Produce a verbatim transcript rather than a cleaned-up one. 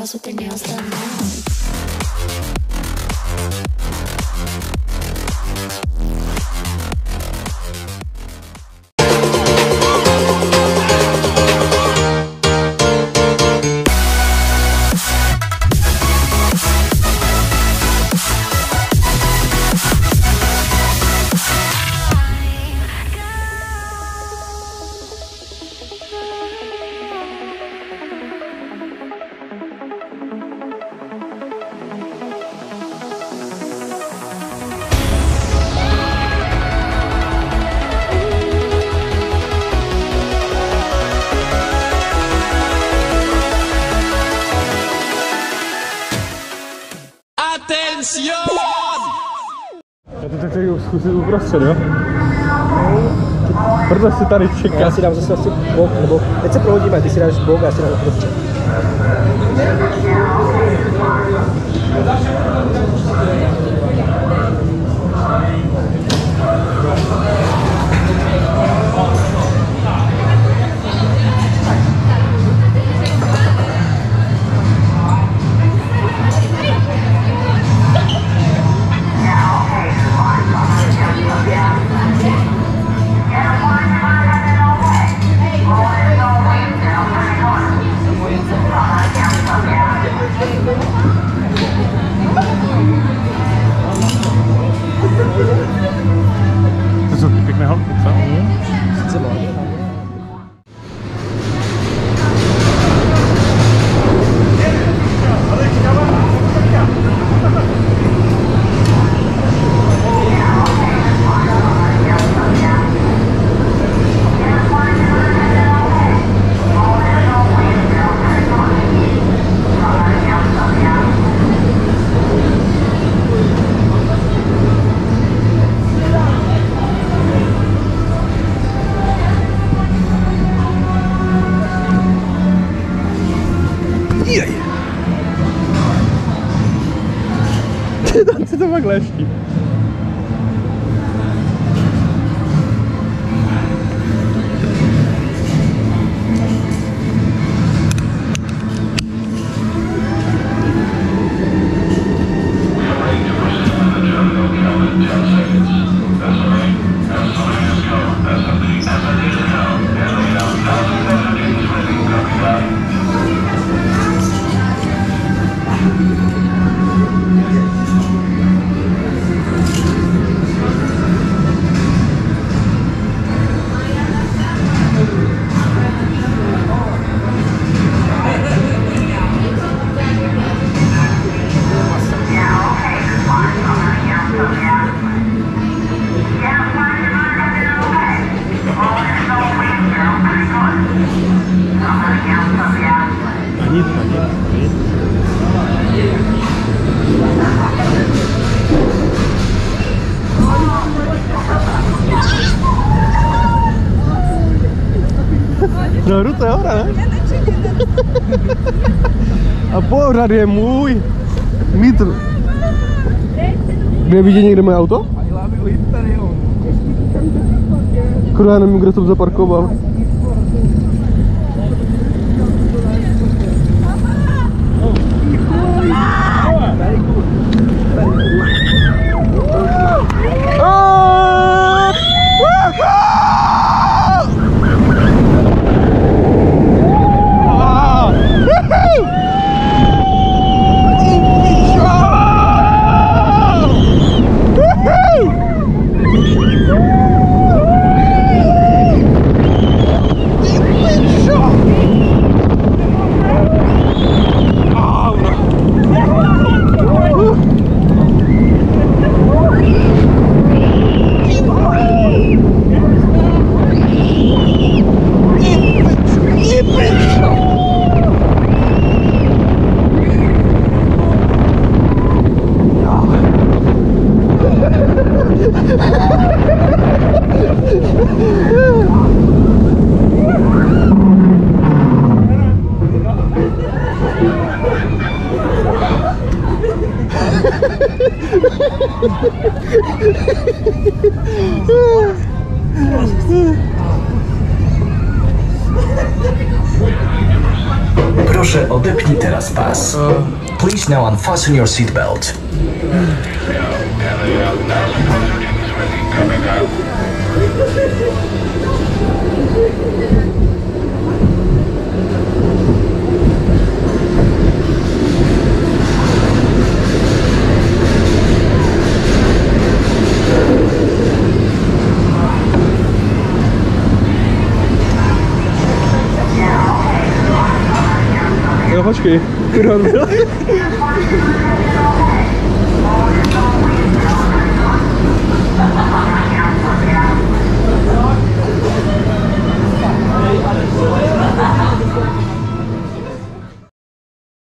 house with their nails done now. Já to tak tady zkusit uprostřed, jo? Proto si tady čeká. Já si dám zase asi bok, nebo teď se prohodíme, ty si dáš bok a já si dám uprostřed. To jsou pěkné holky, co? Sice mladé. Tam se to pak leští. Nic, nic, nic. No, to je hora, ne? A pořád je můj mítr. Kde vidí někde moje auto? Kurva, já nevím, kde jsem zaparkoval. Pro Proszę odepnij teraz pas. Please now unfasten your seatbelt. No počkej, kurva. Hey,